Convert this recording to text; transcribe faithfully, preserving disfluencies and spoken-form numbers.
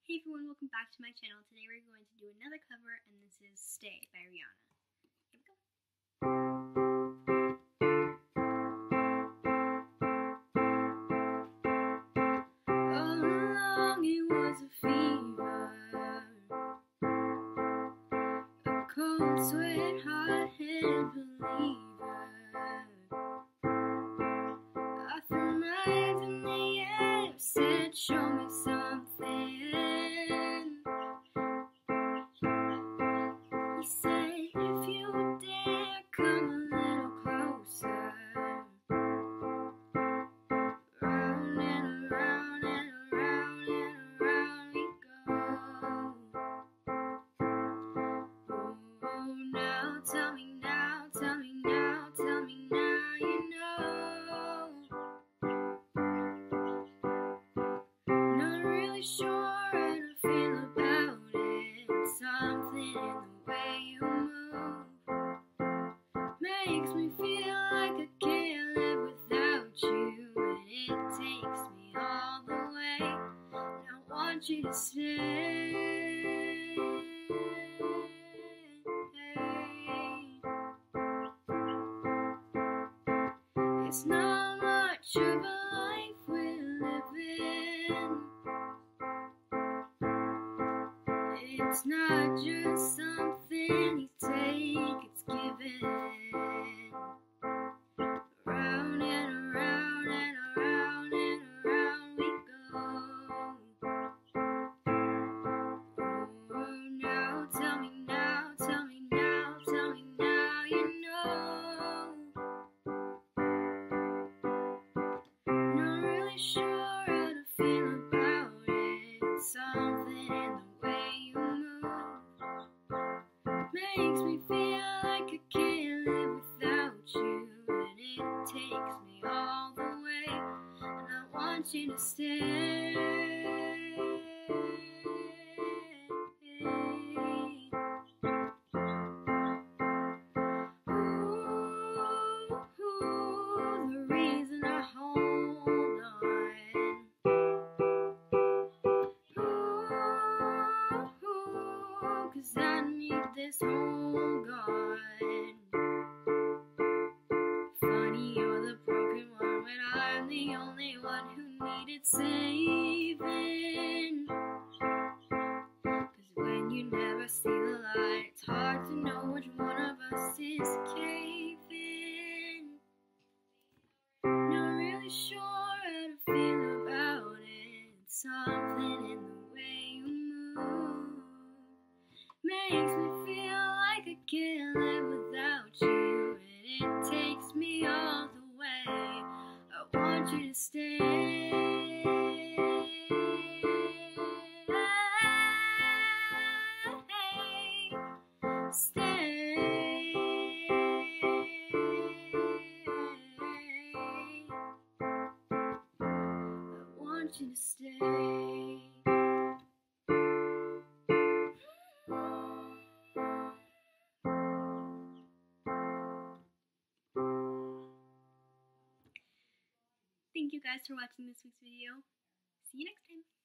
Hey everyone, welcome back to my channel. Today we're going to do another cover, and this is Stay by Rihanna. Here we go. All along it was a fever, a cold sweat, hot-headed believer. I threw my hands in the air, said show me something. He said, if you dare, come a little closer. Round and around and around and around we go. Oh, now tell me now, tell me now, tell me now, you know. Not really sure how to feel about it. Something in the way you move makes me feel like I can't live without you, and it takes me all the way. And I want you to stay. It's not much of a life we're living. It's not just something you take, it's given. Round and around and around and around we go. Oh, now tell me now, tell me now, tell me now, you know. Not really sure how to feel about it. Something in the way you move makes me feel like I can't live without you, and it takes me all the way. And I want you to stay. Ooh, ooh, the reason I hold on. Ooh, 'cause I need this hold on. Funny, you're the broken one when I'm the only one who needed saving. 'Cause when you never see the light, it's hard to know which one of us is caving. Not really sure how to feel about it. Something in the way you move makes me feel like I can't live without you, and it takes me all the way. I want you to stay. Stay. I want you to stay. Thank you guys for watching this week's video. See you next time.